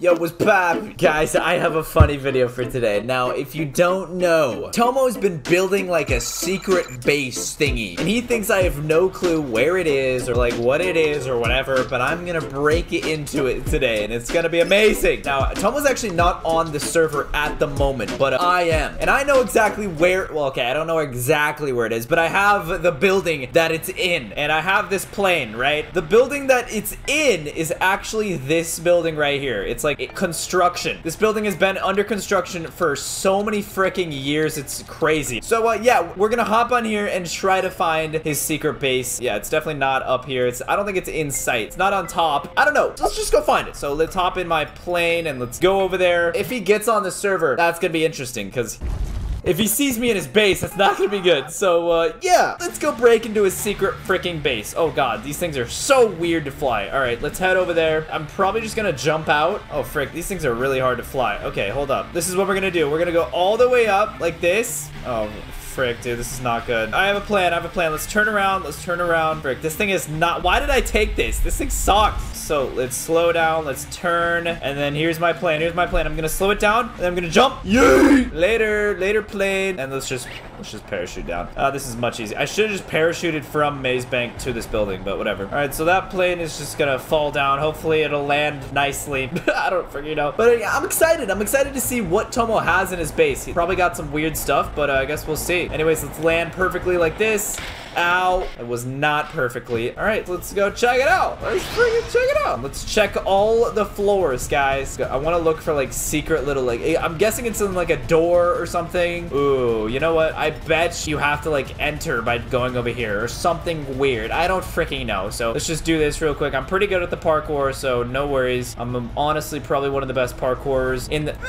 Yo, what's poppin'? Guys, I have a funny video for today. Now, if you don't know, Tomo's been building like a secret base thingy, and he thinks I have no clue where it is or like what it is or whatever, but I'm gonna break it into it today, and it's gonna be amazing. Now, Tomo's actually not on the server at the moment, but I am, and I know exactly where, well, okay, I don't know exactly where it is, but I have the building that it's in, and I have this plane, right? The building that it's in is actually this building right here. It's like construction. This building has been under construction for so many freaking years. It's crazy. So yeah, we're gonna hop on here and try to find his secret base. Yeah, it's definitely not up here. I don't think it's in sight. It's not on top. I don't know. Let's just go find it. So let's hop in my plane and let's go over there. If he gets on the server, that's gonna be interesting because if he sees me in his base, that's not gonna be good. So, yeah, let's go break into his secret freaking base. Oh, God, these things are so weird to fly. All right, let's head over there. I'm probably just gonna jump out. Oh, frick, these things are really hard to fly. Okay, hold up. This is what we're gonna do. We're gonna go all the way up like this. Oh, frick, dude, this is not good. I have a plan. Let's turn around. Frick, this thing is not... Why did I take this? This thing sucks. So let's slow down. Let's turn. And then here's my plan. I'm gonna slow it down. And then I'm gonna jump. Yay! Later plane. And let's just parachute down. This is much easier. I should have just parachuted from Maze Bank to this building, but whatever. All right, so that plane is just gonna fall down. Hopefully it'll land nicely. I don't freaking know. But yeah, I'm excited. I'm excited to see what Tomo has in his base. He probably got some weird stuff, but I guess we'll see. Anyways, let's land perfectly like this. Ow. It was not perfectly. All right, let's go check it out. Let's freaking check it out. Let's check all the floors, guys. I want to look for like secret little, like, I'm guessing it's in like a door or something. Ooh, you know what? I bet you have to like enter by going over here or something weird. I don't freaking know. So let's just do this real quick. I'm pretty good at the parkour, so no worries. I'm honestly probably one of the best parkourers in the...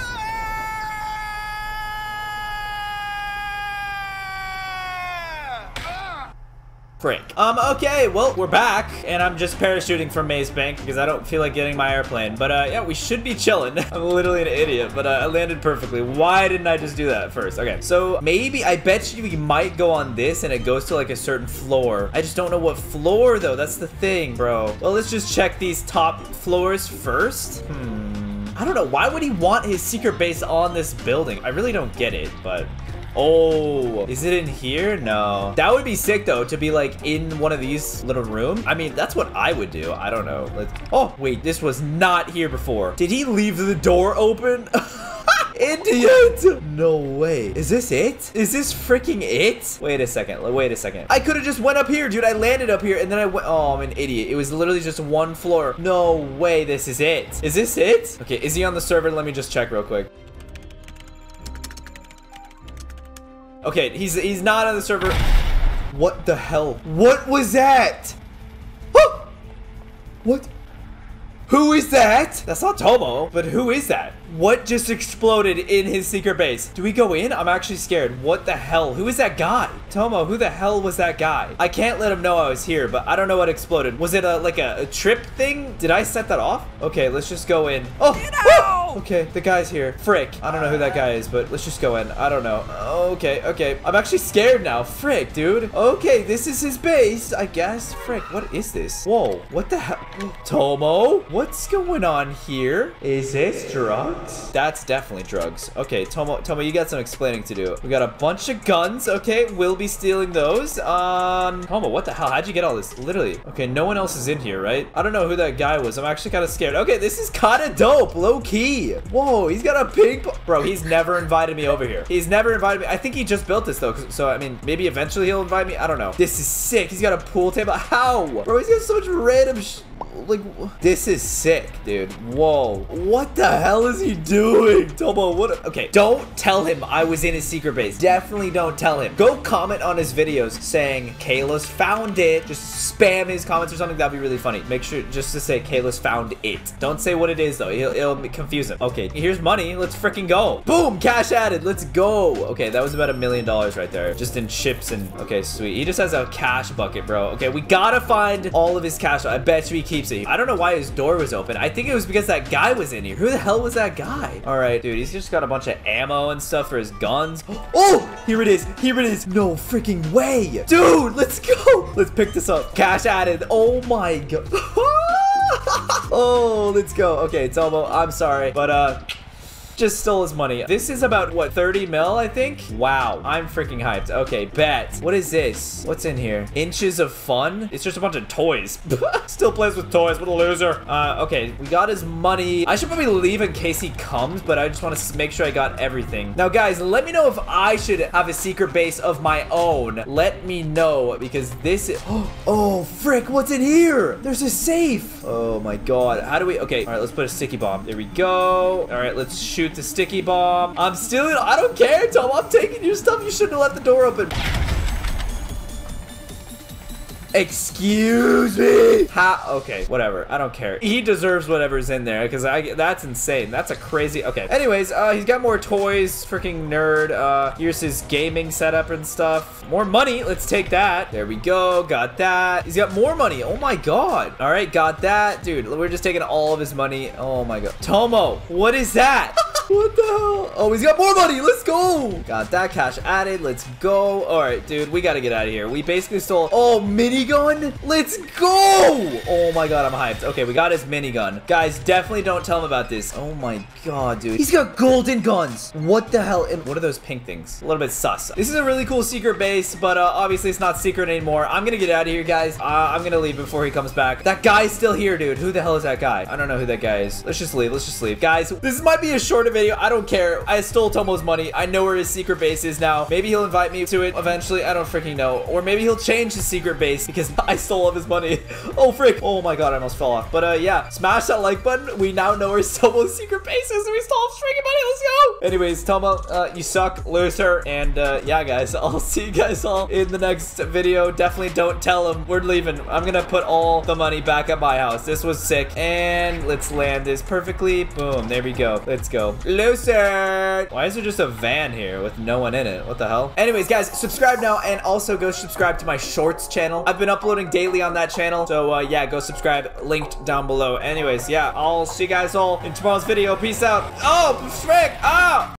Frick. Okay, well, we're back, and I'm just parachuting from Maze Bank because I don't feel like getting my airplane. But, yeah, we should be chilling. I'm literally an idiot, but I landed perfectly. Why didn't I just do that first? Okay, so maybe, I bet you we might go on this, and it goes to, like, a certain floor. I just don't know what floor, though. That's the thing, bro. Well, let's just check these top floors first. I don't know. Why would he want his secret base on this building? I really don't get it, but... Oh, is it in here? No. That would be sick, though, to be, like, in one of these little rooms. I mean, that's what I would do. I don't know. Oh, wait, this was not here before. Did he leave the door open? Idiot! No way. Is this it? Is this freaking it? Wait a second. I could have just went up here, dude. I landed up here, and then I went... Oh, I'm an idiot. It was literally just one floor. No way. This is it. Is this it? Okay, is he on the server? Let me just check real quick. Okay, he's not on the server. What the hell? What was that? Oh! What? Who is that? That's not Tomo, but who is that? What just exploded in his secret base? Do we go in? I'm actually scared. What the hell? Who is that guy? Tomo, who the hell was that guy? I can't let him know I was here, but I don't know what exploded. Was it like a trip thing? Did I set that off? Okay, let's just go in. Oh! Woo! Okay, the guy's here. Frick. I don't know who that guy is, but let's just go in. I don't know. Okay. I'm actually scared now. Frick, dude. Okay, this is his base, I guess. Frick, what is this? Whoa, what the hell? Tomo? What's going on here? Is this drugs? That's definitely drugs. Okay, Tomo, you got some explaining to do. We got a bunch of guns. Okay, we'll be stealing those. Tomo, what the hell? How'd you get all this? Literally. Okay, no one else is in here, right? I don't know who that guy was. I'm actually kind of scared. Okay, this is kind of dope. Low key. Whoa, he's got a pink... Bro, he's never invited me over here. He's never invited me. I think he just built this, though. So, I mean, maybe eventually he'll invite me. I don't know. This is sick. He's got a pool table. How? Bro, he's got so much random like, this is sick, dude. Whoa. What the hell is he doing? Tomo, what? Okay, don't tell him I was in his secret base. Definitely don't tell him. Go comment on his videos saying Caylus found it. Just spam his comments or something. That'd be really funny. Make sure just to say Caylus found it. Don't say what it is, though. It'll confuse him. Okay, here's money. Let's freaking go. Boom, cash added. Let's go. Okay, that was about $1 million right there. Just in chips and... Okay, sweet. He just has a cash bucket, bro. Okay, we gotta find all of his cash. I bet you he keeps it. I don't know why his door was open. I think it was because that guy was in here. Who the hell was that guy? All right, dude, he's just got a bunch of ammo and stuff for his guns. Oh, here it is. Here it is. No freaking way. Dude, let's go. Let's pick this up. Cash added. Oh my God. Oh, let's go. Okay, Tomo, I'm sorry, but just stole his money. This is about, what, 30 mil, I think? Wow, I'm freaking hyped. Okay, bet. What is this? What's in here? Inches of fun? It's just a bunch of toys. Still plays with toys. What a loser. Okay, we got his money. I should probably leave in case he comes, but I just want to make sure I got everything. Now, guys, let me know if I should have a secret base of my own. Let me know, because this is... Oh, frick, what's in here? There's a safe. Oh, my God. How do we... Okay, all right, let's put a sticky bomb. There we go. All right, let's shoot the sticky bomb. I'm stealing. I don't care, Tom. I'm taking your stuff. You shouldn't have left the door open. Excuse me. Okay, whatever. I don't care. He deserves whatever's in there because that's insane. That's a crazy. Okay. Anyways, he's got more toys. Freaking nerd. Here's his gaming setup and stuff. More money. Let's take that. There we go. Got that. He's got more money. Oh my God. All right, got that, dude. We're just taking all of his money. Oh my God. Tomo, what is that? What the hell? Oh, he's got more money. Let's go. Got that. Cash added. Let's go. All right, dude. We got to get out of here. We basically stole... Oh, minigun. Let's go. Oh my God. I'm hyped. Okay, we got his minigun. Guys, definitely don't tell him about this. Oh my God, dude. He's got golden guns. What the hell? And what are those pink things? A little bit sus. This is a really cool secret base, but obviously it's not secret anymore. I'm going to get out of here, guys. I'm going to leave before he comes back. That guy's still here, dude. Who the hell is that guy? I don't know who that guy is. Let's just leave. Let's just leave. Guys, this might be a shorter video. I don't care. I stole Tomo's money. I know where his secret base is now. Maybe he'll invite me to it eventually. I don't freaking know. Or maybe he'll change his secret base because I stole all of his money. Oh, frick. Oh my God, I almost fell off. But yeah, smash that like button. We now know where Tomo's secret base is and we stole his freaking money. Let's go. Anyways, Tomo, you suck, loser. And yeah, guys, I'll see you guys all in the next video. Definitely don't tell him we're leaving. I'm gonna put all the money back at my house. This was sick. And let's land this perfectly. Boom. There we go. Let's go. Loser. Why is there just a van here with no one in it? What the hell? Anyways, guys, subscribe now and also go subscribe to my shorts channel. I've been uploading daily on that channel. So yeah, go subscribe. Linked down below. Anyways, yeah, I'll see you guys all in tomorrow's video. Peace out. Oh, frick. Oh.